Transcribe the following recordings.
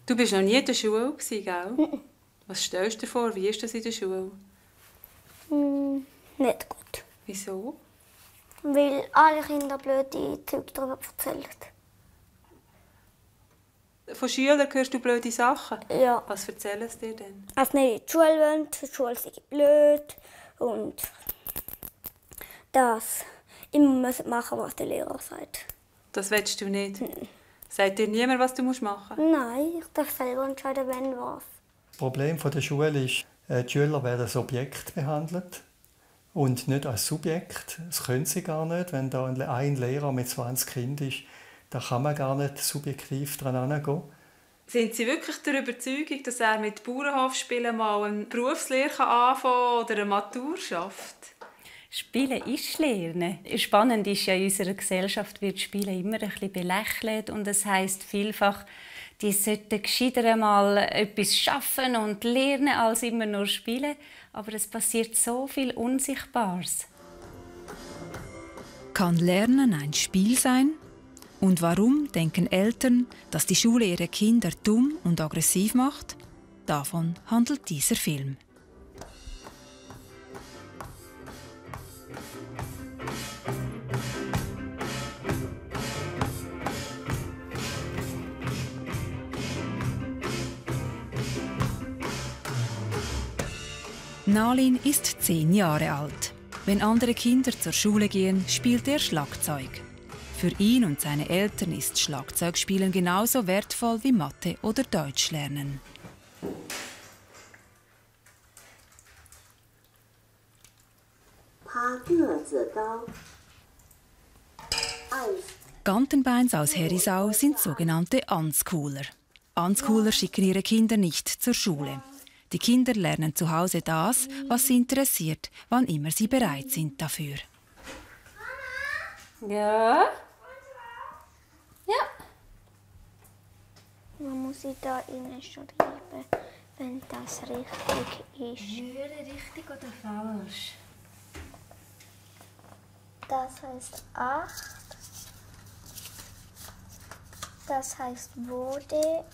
Du warst noch nie in der Schule, gell? Was stellst du dir vor? Wie ist das in der Schule? Nicht gut. Wieso? Weil alle Kinder blöde Zeug darüber erzählen. Von Schülern hörst du blöde Sachen? Ja. Was erzählen sie dir denn? Dass nicht in die Schule wollen, die Schule sei blöd und dass immer machen müssen, was der Lehrer sagt. Das willst du nicht? Sagt dir niemand, was du machen musst? Nein, ich darf selber entscheiden, wenn was. Das Problem der Schule ist, die Schüler werden als Objekt behandelt und nicht als Subjekt. Das können sie gar nicht. Wenn da ein Lehrer mit 20 Kindern ist, da kann man gar nicht subjektiv dran herangehen. Sind Sie wirklich der Überzeugung, dass er mit Bauernhofspielen mal eine Berufslehre anfangen kann oder eine Matur schafft? Spielen ist Lernen. Spannend ist ja, in unserer Gesellschaft wird Spielen immer ein bisschen belächelt und es heisst vielfach, die sollten gescheiter mal etwas schaffen und lernen, als immer nur spielen. Aber es passiert so viel Unsichtbares. Kann Lernen ein Spiel sein? Und warum denken Eltern, dass die Schule ihre Kinder dumm und aggressiv macht? Davon handelt dieser Film. Nalin ist 10 Jahre alt. Wenn andere Kinder zur Schule gehen, spielt er Schlagzeug. Für ihn und seine Eltern ist Schlagzeugspielen genauso wertvoll wie Mathe oder Deutsch lernen. Gantenbeins aus Herisau sind sogenannte Unschooler. Unschooler schicken ihre Kinder nicht zur Schule. Die Kinder lernen zu Hause das, was sie interessiert, wann immer sie bereit sind dafür. Ja? Ja. Man muss ich da hineinschreiben, wenn das richtig ist. Höre richtig oder falsch? Das heißt 8. Das heißt wurde.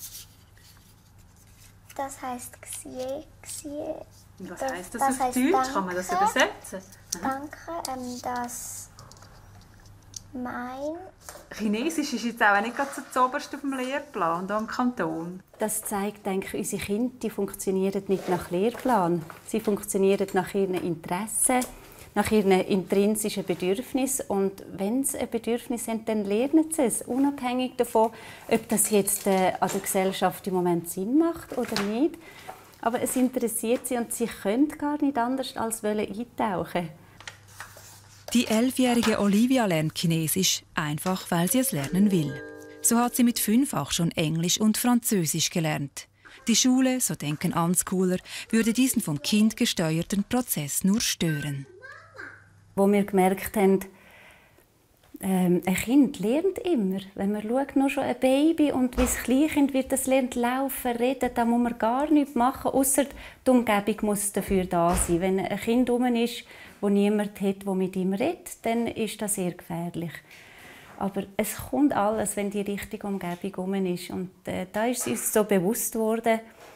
Das heißt Xie. Was heisst das auf Deutsch? Kann man das übersetzen? Danke. Das mein. Chinesisch ist jetzt auch nicht ganz so zuoberst auf dem Lehrplan hier im Kanton. Das zeigt, denke ich, unsere Kinder die funktionieren nicht nach Lehrplan. Sie funktionieren nach ihren Interessen, nach ihren intrinsischen Bedürfnissen. Und wenn sie ein Bedürfnis haben, dann lernen sie es, unabhängig davon, ob das jetzt an der Gesellschaft im Moment Sinn macht oder nicht. Aber es interessiert sie und sie können gar nicht anders als eintauchen. Die 11-jährige Olivia lernt Chinesisch, einfach weil sie es lernen will. So hat sie mit 5 auch schon Englisch und Französisch gelernt. Die Schule, so denken Unschooler, würde diesen vom Kind gesteuerten Prozess nur stören. Wo wir gemerkt haben, ein Kind lernt immer. Wenn man schaut, nur schon ein Baby und wie das Kleinkind wird, das lernt laufen, reden, da muss man gar nichts machen, ausser die Umgebung muss dafür da sein. Wenn ein Kind herum ist, wo niemand hat, der mit ihm redet, dann ist das sehr gefährlich. Aber es kommt alles, wenn die richtige Umgebung herum ist. Und da ist uns so bewusst worden,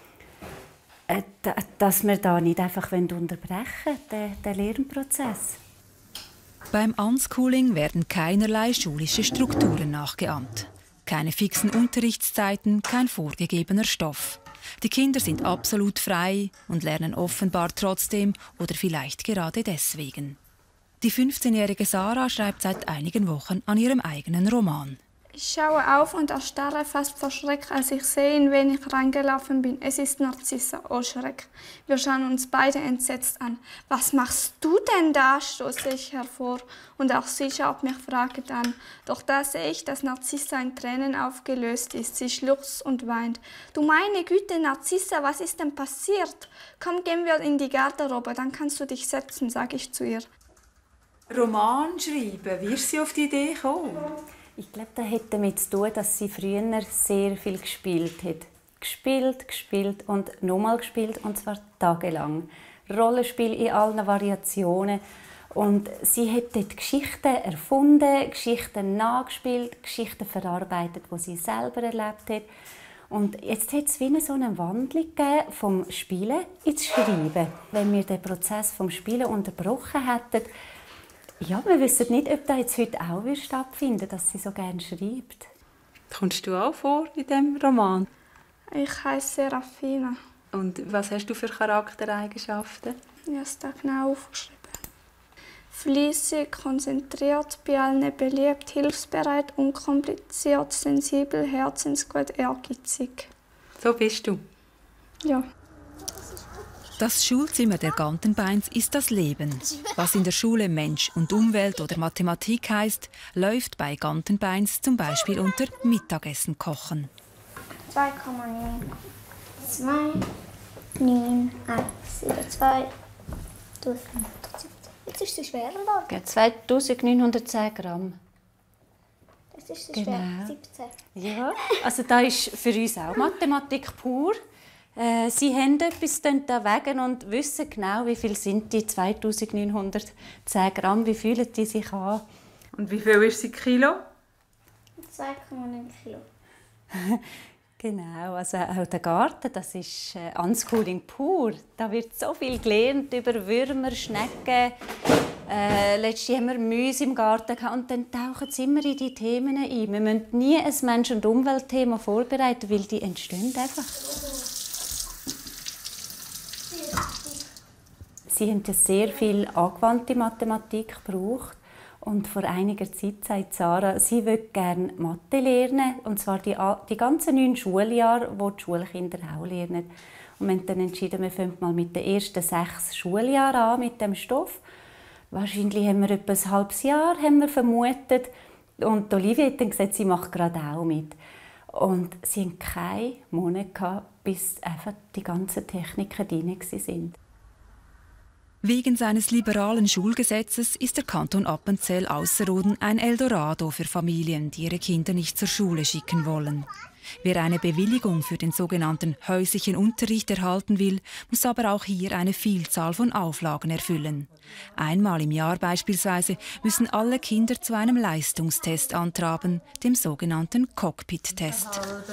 dass wir da nicht einfach unterbrechen wollen, den Lernprozess. Beim Unschooling werden keinerlei schulische Strukturen nachgeahmt. Keine fixen Unterrichtszeiten, kein vorgegebener Stoff. Die Kinder sind absolut frei und lernen offenbar trotzdem oder vielleicht gerade deswegen. Die 15-jährige Sarah schreibt seit einigen Wochen an ihrem eigenen Roman. Ich schaue auf und erstarre fast vor Schreck, als ich sehe, in wen ich reingelaufen bin. Es ist Narzissa, oh Schreck. Wir schauen uns beide entsetzt an. »Was machst du denn da?« stoße ich hervor. Und auch sie schaut mich fragend an. Doch da sehe ich, dass Narzissa in Tränen aufgelöst ist. Sie schluchzt und weint. »Du meine Güte, Narzissa, was ist denn passiert? Komm, gehen wir in die Garderobe, dann kannst du dich setzen«, sage ich zu ihr. Roman schreiben, wie ist sie auf die Idee gekommen? Ich glaube, das hat damit zu tun, dass sie früher sehr viel gespielt hat. Gespielt und nochmal gespielt, und zwar tagelang. Rollenspiel in allen Variationen. Und sie hat dort Geschichten erfunden, Geschichten nachgespielt, Geschichten verarbeitet, die sie selber erlebt hat. Und jetzt hat es wie so eine Wandlung gegeben vom Spielen ins Schreiben. Wenn wir den Prozess vom Spielen unterbrochen hätten, ja, wir wissen nicht, ob das jetzt heute auch stattfinden würde, dass sie so gerne schreibt. Kommst du auch vor in diesem Roman? Ich heiße Serafina. Und was hast du für Charaktereigenschaften? Ich habe es da genau aufgeschrieben. Fleissig, konzentriert, bei allen beliebt, hilfsbereit, unkompliziert, sensibel, herzensgut, ehrgeizig. So bist du. Ja. Das Schulzimmer der Gantenbeins ist das Leben. Was in der Schule Mensch und Umwelt oder Mathematik heißt, läuft bei Gantenbeins zum Beispiel unter Mittagessen kochen. 2,9, 2, 9, 1, 7, 2, 15. Jetzt ist es schwerer geworden. 2910 Gramm. Das ist Genau. schwer. 17. Ja, also das ist für uns auch Mathematik pur. Sie haben etwas da wegen und wissen genau, wie viel sind die 2910 Gramm, wie fühlen die sich an. Und wie viel ist sie Kilo? 2,9 Kilo. Genau, also auch der Garten, das ist Unschooling pur. Da wird so viel gelernt über Würmer, Schnecken. Letztes Jahr haben wir Mäuse im Garten gehabt, und dann tauchen sie immer in die Themen ein. Wir müssen nie ein Mensch- und Umweltthema vorbereiten, weil die entstehen einfach. Sie haben ja sehr viel angewandte Mathematik gebraucht. Und vor einiger Zeit sagt Sarah, sie würde gerne Mathe lernen, und zwar die ganzen 9 Schuljahre, die Schulkinder auch lernen. Und wir haben dann entschieden, wir fangen mal mit den ersten 6 Schuljahren an mit dem Stoff. Wahrscheinlich haben wir etwa ein halbes Jahr vermutet. Und Olivia hat dann gesagt, sie macht gerade auch mit. Und sie hatten keinen Monat gehabt, bis einfach die ganzen Techniken drin waren. Wegen seines liberalen Schulgesetzes ist der Kanton Appenzell-Ausserrhoden ein Eldorado für Familien, die ihre Kinder nicht zur Schule schicken wollen. Wer eine Bewilligung für den sogenannten häuslichen Unterricht erhalten will, muss aber auch hier eine Vielzahl von Auflagen erfüllen. Einmal im Jahr beispielsweise müssen alle Kinder zu einem Leistungstest antraben, dem sogenannten Cockpit-Test.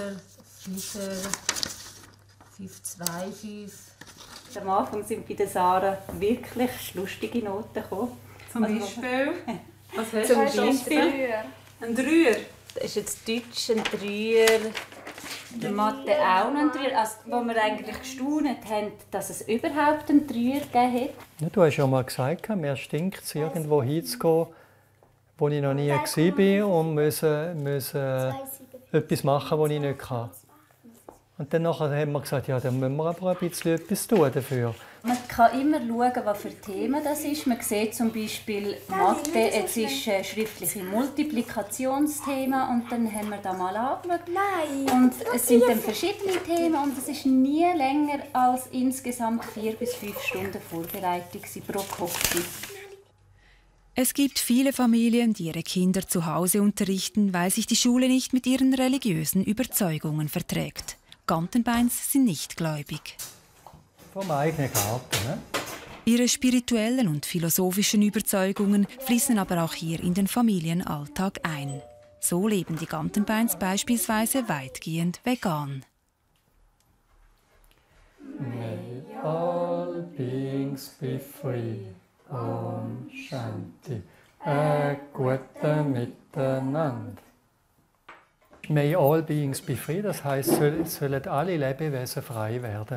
5,2, 5. Am Anfang sind bei der Sarah wirklich lustige Noten gekommen. Zum Beispiel? Was hast Zum du? Beispiel Ein Dreier. das ist jetzt Deutsch ein Dreier, der Mathe auch noch ein Dreier. Also, wo wir eigentlich gestaunt haben, dass es überhaupt einen Dreier gegeben hat. Ja, du hast ja mal gesagt, mir stinkt es, irgendwo hinzugehen, wo ich noch nie war und müssen etwas machen, was ich nicht kann. Und dann haben wir gesagt, ja, dann müssen wir aber ein bisschen etwas tun dafür. Man kann immer schauen, was für Themen das ist. Man sieht zum Beispiel Mathe, es ist ein schriftliches Multiplikationsthema, und dann haben wir das mal angeschaut. Und es sind dann verschiedene Themen, und es ist nie länger als insgesamt 4 bis 5 Stunden Vorbereitung pro Kopf. Es gibt viele Familien, die ihre Kinder zu Hause unterrichten, weil sich die Schule nicht mit ihren religiösen Überzeugungen verträgt. Gantenbeins sind nicht gläubig. Vom eigenen Garten. Ne? Ihre spirituellen und philosophischen Überzeugungen fließen aber auch hier in den Familienalltag ein. So leben die Gantenbeins beispielsweise weitgehend vegan. May all beings be free. Om Shanti. Gute Miteinander. May all beings be free, das heisst, sollen alle Lebewesen frei werden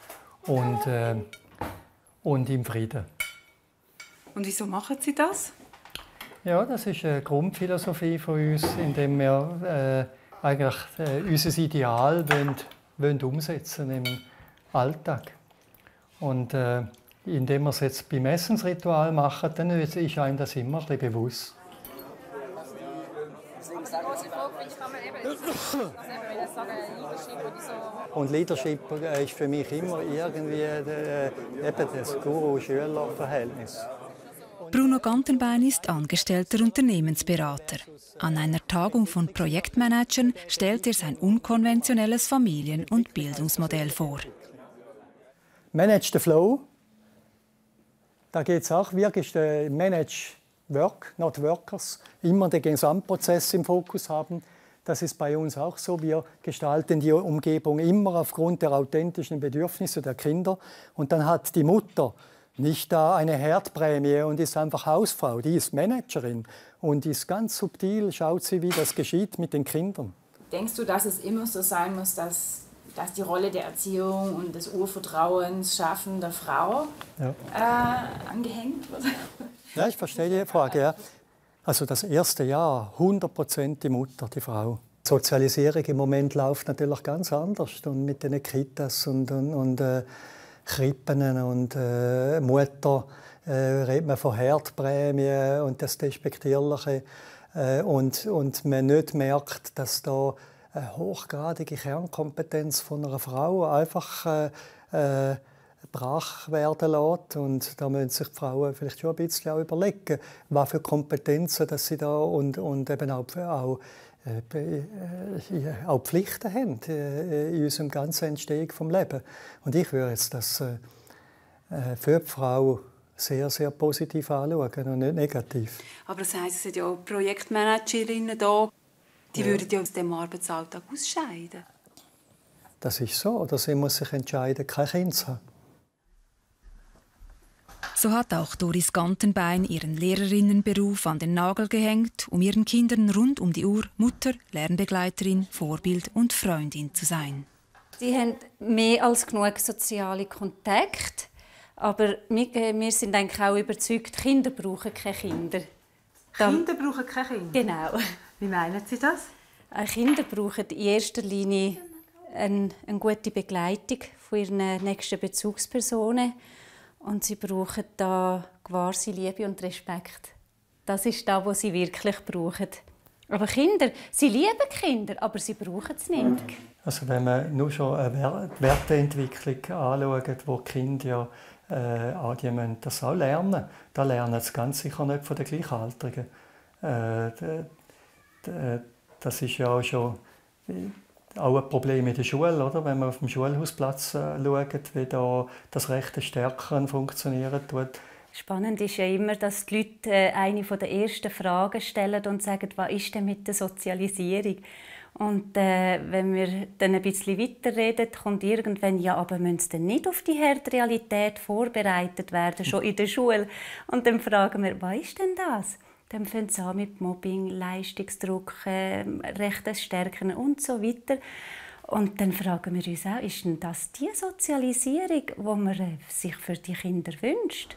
und im Frieden. Und wieso machen Sie das? Ja, das ist eine Grundphilosophie von uns, indem wir eigentlich unser Ideal wollen umsetzen im Alltag. Und indem wir es jetzt beim Essensritual machen, dann ist einem das immer ein bisschen bewusst. Und Leadership ist für mich immer irgendwie das Guru-Schüler-Verhältnis. Bruno Gantenbein ist angestellter Unternehmensberater. An einer Tagung von Projektmanagern stellt er sein unkonventionelles Familien- und Bildungsmodell vor. Manage the Flow. Da geht es auch wirklich Manage Work, not Workers. Immer den Gesamtprozess im Fokus haben. Das ist bei uns auch so. Wir gestalten die Umgebung immer aufgrund der authentischen Bedürfnisse der Kinder. Und dann hat die Mutter nicht da eine Herdprämie und ist einfach Hausfrau. Die ist Managerin und ist ganz subtil, schaut sie, wie das geschieht mit den Kindern. Denkst du, dass es immer so sein muss, dass die Rolle der Erziehung und des Urvertrauens schaffen der Frau angehängt wird? Ja, ich verstehe die Frage. Ja. Also das erste Jahr 100% die Mutter, die Frau. Die Sozialisierung im Moment läuft natürlich ganz anders und mit den Kitas und Krippen und Mutter redet man von Herdprämie und das Despektierliche und man nicht merkt, dass da eine hochgradige Kernkompetenz von einer Frau einfach brach werden lässt. Und da müssen sich die Frauen vielleicht schon ein bisschen auch überlegen, was für Kompetenzen dass sie da und eben auch Pflichten haben in unserem ganzen Entstehung vom Leben. Und ich würde jetzt das für die Frau sehr, sehr positiv anschauen und nicht negativ. Aber das heisst, es sind ja auch Projektmanagerinnen da, die würden ja aus dem Arbeitsalltag ausscheiden. Das ist so. Oder sie muss sich entscheiden, kein Kind zu haben. So hat auch Doris Gantenbein ihren Lehrerinnenberuf an den Nagel gehängt, um ihren Kindern rund um die Uhr Mutter, Lernbegleiterin, Vorbild und Freundin zu sein. Sie haben mehr als genug soziale Kontakte, aber wir sind eigentlich auch überzeugt, Kinder brauchen keine Kinder. Kinder brauchen keine Kinder? Genau. Wie meinen Sie das? Kinder brauchen in erster Linie eine gute Begleitung von ihren nächsten Bezugspersonen. Und sie brauchen da gewahre Liebe und Respekt. Das ist das, was sie wirklich brauchen. Aber Kinder, sie lieben Kinder, aber sie brauchen es nicht. Also wenn man nur schon eine Werteentwicklung anschaut, wo die Kinder die müssen das auch lernen. Da lernen sie ganz sicher nicht von den Gleichaltrigen. Das ist ja auch schon auch ein Problem in der Schule, oder? Wenn man auf dem Schulhausplatz schaut, wie da das rechte Stärken funktionieren tut. Spannend ist ja immer, dass die Leute eine der ersten Fragen stellen und sagen, was ist denn mit der Sozialisierung? Und wenn wir dann ein bisschen weiterreden, kommt irgendwann, ja, aber müssen sie denn nicht auf die harte Realität vorbereitet werden, schon in der Schule? Und dann fragen wir, was ist denn das? Dann fängt es an mit Mobbing, Leistungsdruck, rechtes Stärken und so weiter. Und dann fragen wir uns auch, ist denn das die Sozialisierung, die man sich für die Kinder wünscht?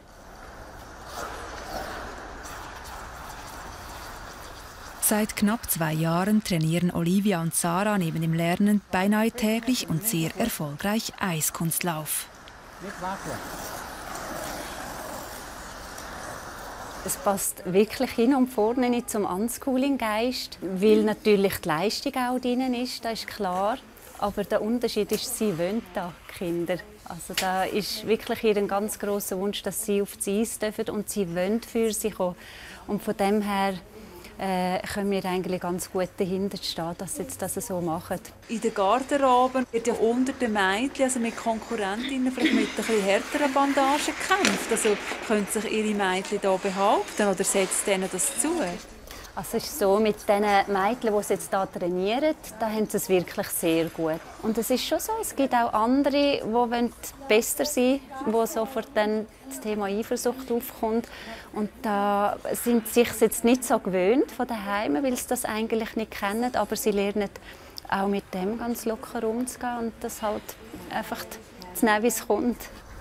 Seit knapp 2 Jahren trainieren Olivia und Sarah neben dem Lernen beinahe täglich und sehr erfolgreich Eiskunstlauf. Nicht wackeln. Es passt wirklich hin und vorne nicht zum Unschooling-Geist, weil natürlich die Leistung auch drin ist, das ist klar. Aber der Unterschied ist, sie wollen da, Kinder. Also da ist wirklich ihr ein ganz grosser Wunsch, dass sie auf die Eis dürfen und sie wollen für sich kommen. Und von dem her können wir eigentlich ganz gut dahinter stehen, dass sie das so machen. In der Garderobe wird ja unter den Mädchen, also mit Konkurrentinnen, vielleicht mit ein bisschen härteren Bandagen gekämpft. Also können sich ihre Mädchen hier behaupten oder setzt ihnen das zu? Also es ist so, mit den Mädchen, die sie jetzt hier trainieren, da haben sie es wirklich sehr gut. Und es ist schon so, es gibt auch andere, die besser sein wollen, wo sofort dann das Thema Eifersucht aufkommt. Und da sind sie sich jetzt nicht so gewöhnt von daheim, weil sie das eigentlich nicht kennen, aber sie lernen auch mit dem ganz locker umzugehen und das halt einfach zu nehmen, wie es kommt.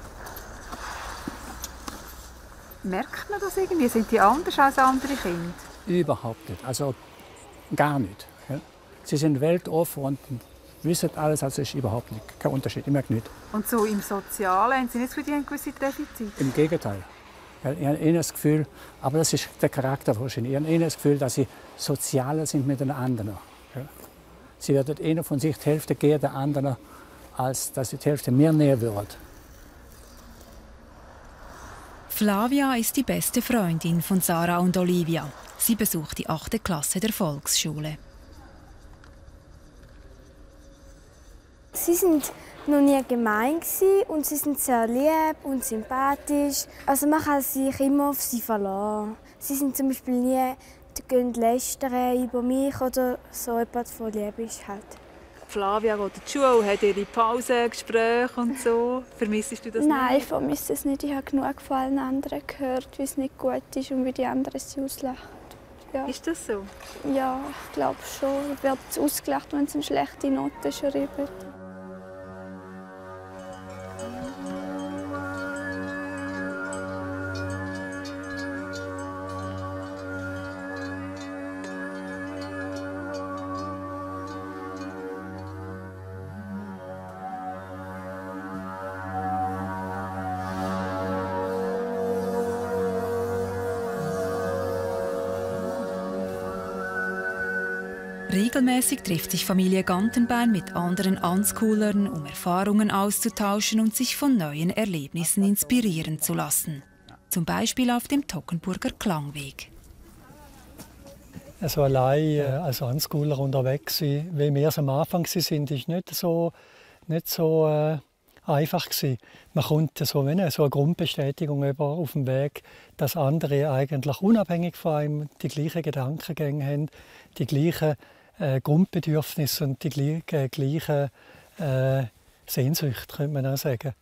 Merkt man das irgendwie? Sind die anders als andere Kinder? Überhaupt nicht, also gar nicht. Ja. Sie sind weltoffen und wissen alles, also ist überhaupt nicht, kein Unterschied, immer nicht. Und so im Sozialen, haben Sie nicht für die ein gewisses Defizit? Im Gegenteil. Ja, ich habe eher das Gefühl, aber das ist der Charakter wahrscheinlich, ich habe eher das Gefühl, dass sie sozialer sind mit den anderen. Ja. Sie werden eher von sich die Hälfte gehen der anderen, als dass sie die Hälfte mir näher wird. Flavia ist die beste Freundin von Sarah und Olivia. Sie besucht die 8. Klasse der Volksschule. Sie sind noch nie gemein und sie sind sehr lieb und sympathisch. Also man kann sich immer auf sie verlassen. Sie sind zum Beispiel nie gehen lästern über mich oder so etwas von Liebe ist halt. Flavia geht in die Schule, hat ihre Pausengespräche und so. Vermissest du das nicht? Nein, ich vermisse es nicht. Ich habe genug von allen anderen gehört, wie es nicht gut ist und wie die anderen sie auslachen. Ja. Ist das so? Ja, ich glaube schon. Ich werde ausgelacht, wenn sie eine schlechte Note schreiben. Regelmäßig trifft sich Familie Gantenbein mit anderen Unschoolern, um Erfahrungen auszutauschen und sich von neuen Erlebnissen inspirieren zu lassen. Zum Beispiel auf dem Toggenburger Klangweg. Also allein als Unschooler unterwegs sein, wie wir es am Anfang waren, war nicht so einfach gewesen. Man kommt so eine Grundbestätigung über auf dem Weg, dass andere eigentlich unabhängig von einem die gleichen Gedankengänge haben, die gleichen Grundbedürfnisse und die gleichen Sehnsüchte, könnte man auch sagen.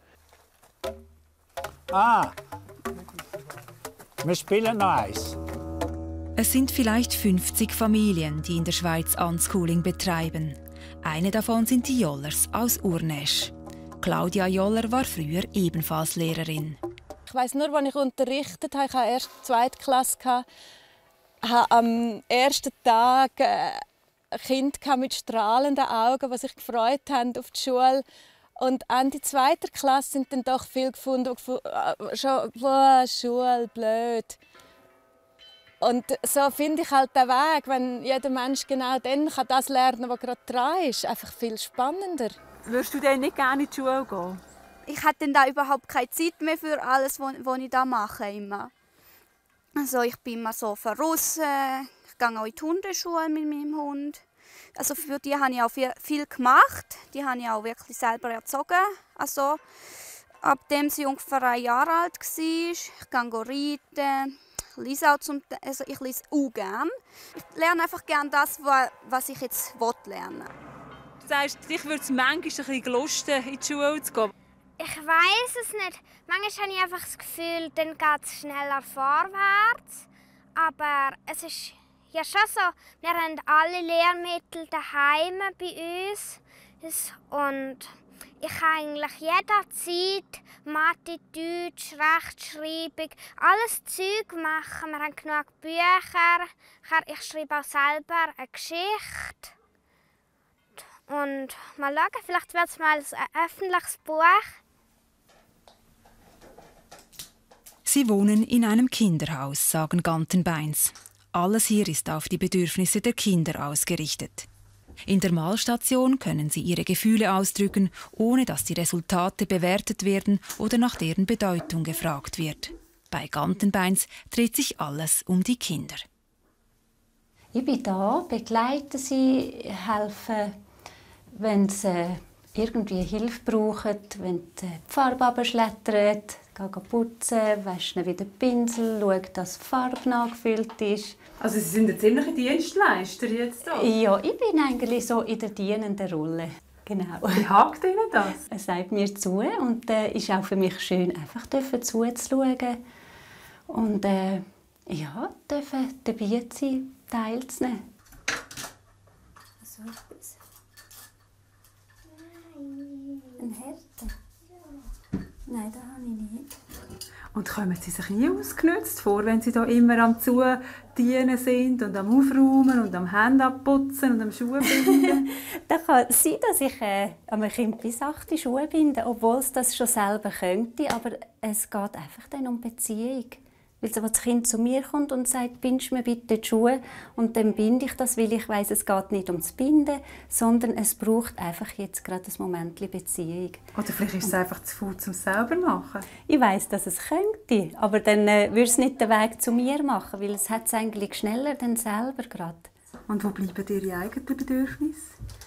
Wir spielen noch eins. Es sind vielleicht 50 Familien, die in der Schweiz Unschooling betreiben. Eine davon sind die Jollers aus Urnäsch. Claudia Joller war früher ebenfalls Lehrerin. Ich weiss nur, als ich unterrichtet habe, ich hatte erst die 2. Klasse, hatte am ersten Tag Kinder mit strahlenden Augen, die sich gefreut haben auf die Schule. Und Ende 2. Klasse sind dann doch viele gefunden, schon Schule, blöd. Und so finde ich halt den Weg, wenn jeder Mensch genau dann das lernen kann, was gerade dran ist, einfach viel spannender. Würdest du denn nicht gerne in die Schule gehen? Ich hatte dann da überhaupt keine Zeit mehr für alles, was ich da mache. Immer. Also ich bin immer so verrissen. Ich gehe auch in die Hundeschule mit meinem Hund. Also für die habe ich auch viel gemacht. Die habe ich auch wirklich selber erzogen. Also, abdem sie ungefähr 1 Jahr alt war. Ich gehe reiten. Ich lese auch gerne. Ich lerne einfach gerne das, was ich jetzt lernen will. Du sagst, dich würde es manchmal ein bisschen gelusten, in die Schule zu gehen. Ich weiss es nicht. Manchmal habe ich einfach das Gefühl, dann geht es schneller vorwärts. Aber es ist ja schon so, wir haben alle Lehrmittel daheim bei uns. Und ich kann eigentlich jederzeit Mathe, Deutsch, Rechtschreibung, alles Zeug machen. Wir haben genug Bücher. Ich schreibe auch selber eine Geschichte. Und mal schauen, vielleicht wird es mal ein öffentliches Buch. Sie wohnen in einem Kinderhaus, sagen Gantenbeins. Alles hier ist auf die Bedürfnisse der Kinder ausgerichtet. In der Malstation können sie ihre Gefühle ausdrücken, ohne dass die Resultate bewertet werden oder nach deren Bedeutung gefragt wird. Bei Gantenbeins dreht sich alles um die Kinder. Ich bin da, begleite sie, helfe, wenn sie irgendwie Hilfe brauchen, wenn die Farbe abschlettert, gehe putzen, wasche wieder den Pinsel, schaue, dass die Farbe nachgefüllt ist. Also Sie sind ein ziemlicher Dienstleister jetzt hier? Ja, ich bin eigentlich so in der dienenden Rolle. Genau. Wie hakt Ihnen das? Er sagt mir zu und es ist auch für mich schön, einfach zuzuschauen und ja, dürfen dabei sein, teilzunehmen. So. Ein Härte? Nein, das habe ich nicht. Und kommen Sie sich nie ausgenutzt vor, wenn Sie da immer am Zudienen sind und am Aufräumen und am Hände abputzen und am Schuhe binden? Das kann sein, dass ich einem Kind bis 8 Schuhe binde, obwohl es das schon selber könnte. Aber es geht einfach dann um Beziehung. Weil das Kind zu mir kommt und sagt, bindst mir bitte die Schuhe. Und dann binde ich das, weil ich weiss, es geht nicht ums Binden, sondern es braucht einfach jetzt gerade ein Momentchen Beziehung. Oder vielleicht ist es einfach zu viel zum selber machen. Ich weiss, dass es könnte, aber dann würde es nicht den Weg zu mir machen, weil es hat es eigentlich schneller dann selber gerade. Und wo bleiben Ihre eigenen Bedürfnisse?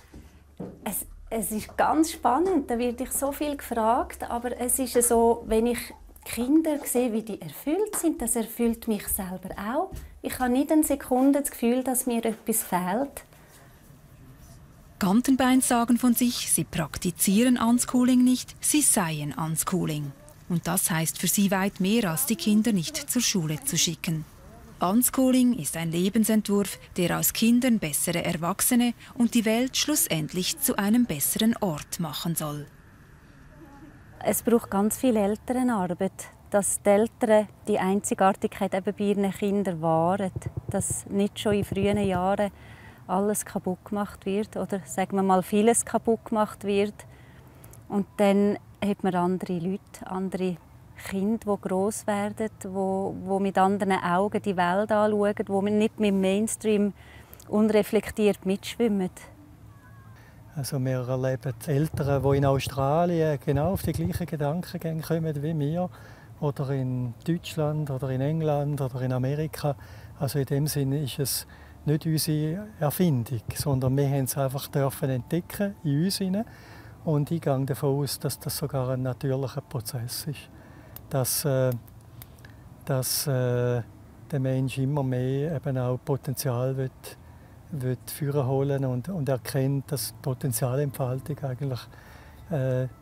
Es ist ganz spannend, da werde ich so viel gefragt, aber es ist so, wenn ich Kinder sehe, wie die erfüllt sind, das erfüllt mich selber auch. Ich habe nicht eine Sekunde das Gefühl, dass mir etwas fehlt. Gantenbein sagen von sich, sie praktizieren Unschooling nicht, sie seien Unschooling. Und das heißt für sie weit mehr, als die Kinder nicht zur Schule zu schicken. Unschooling ist ein Lebensentwurf, der aus Kindern bessere Erwachsene und die Welt schlussendlich zu einem besseren Ort machen soll. Es braucht ganz viel Elternarbeit, dass die Eltern die Einzigartigkeit eben bei ihren Kindern wahren, dass nicht schon in frühen Jahren alles kaputt gemacht wird oder sagen wir mal vieles kaputt gemacht wird. Und dann hat man andere Leute, andere Kinder, die gross werden, die mit anderen Augen die Welt anschauen, die nicht mit dem Mainstream unreflektiert mitschwimmen. Also wir erleben Eltern, die in Australien genau auf die gleichen Gedankengänge kommen wie wir, oder in Deutschland, oder in England, oder in Amerika. Also in dem Sinne ist es nicht unsere Erfindung, sondern wir haben es einfach entdecken in uns hinein. Und ich gehe davon aus, dass das sogar ein natürlicher Prozess ist. Dass der Mensch immer mehr eben auch Potenzial will führen und erkennt, dass Potenzialentfaltung eigentlich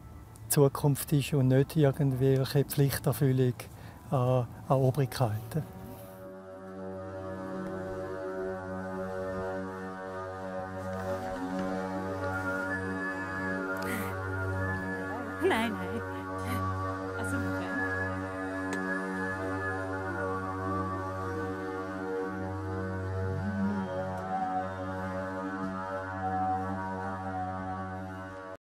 Zukunft ist und nicht irgendwelche Pflichterfüllung an Obrigkeiten.